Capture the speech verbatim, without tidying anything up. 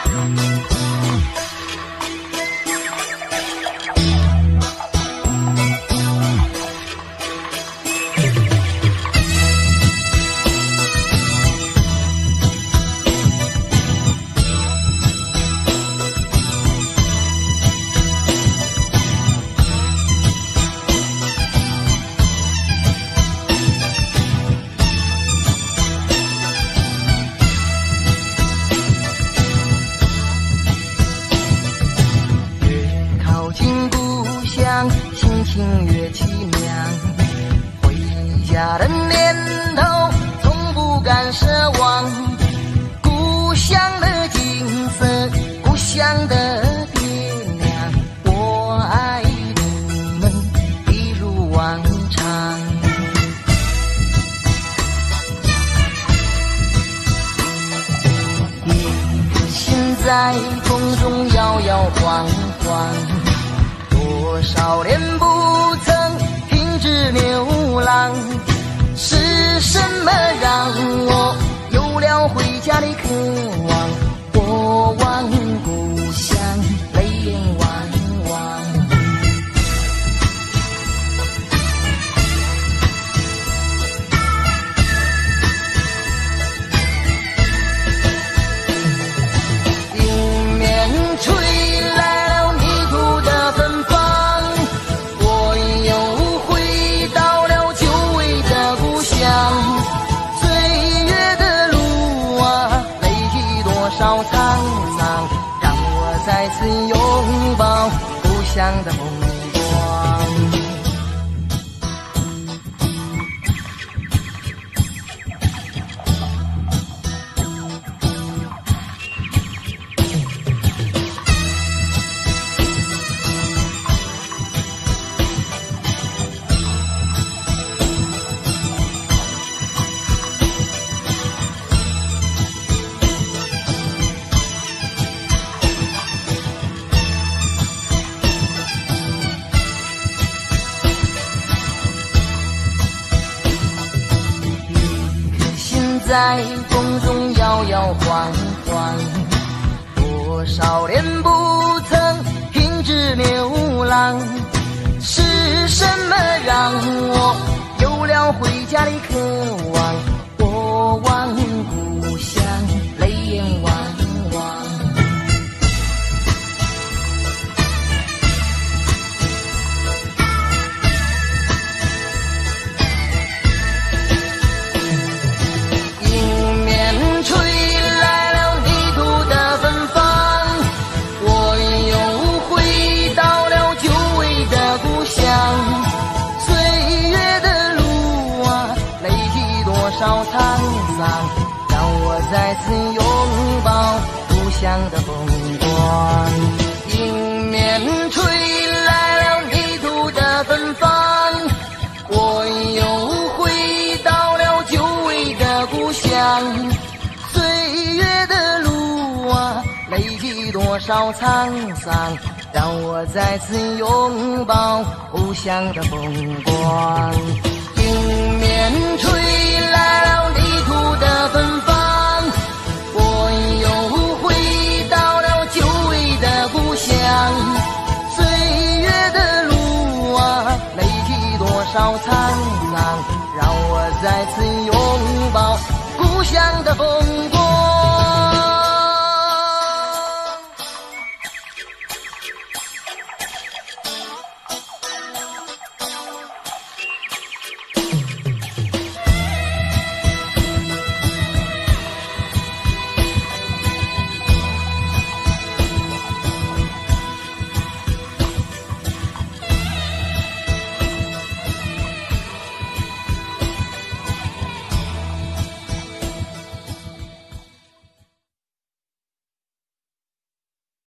心情越凄凉，回家的念头从不敢奢望。故乡的景色，故乡的爹娘，我爱你们一如往常。一个心在风中摇摇晃晃，多少年不曾停止流浪，是什么让我有了回家的渴望？我望故乡，泪眼汪汪。迎面吹来了泥土的芬芳，少沧桑，让我再次拥抱故乡的风光。在风中摇摇晃晃，多少年不曾停止流浪，是什么让我有了回家的渴望？我望故乡，泪眼汪汪。少沧桑，让我再次拥抱故乡的风光。迎面吹来了泥土的芬芳，我又回到了久违的故乡。岁月的路啊，累积多少沧桑，让我再次拥抱故乡的风光。迎面吹来了泥土的芬芳，我又回到了久违的故乡。岁月的路啊，累积多少沧桑，让我再次拥抱故乡的风光。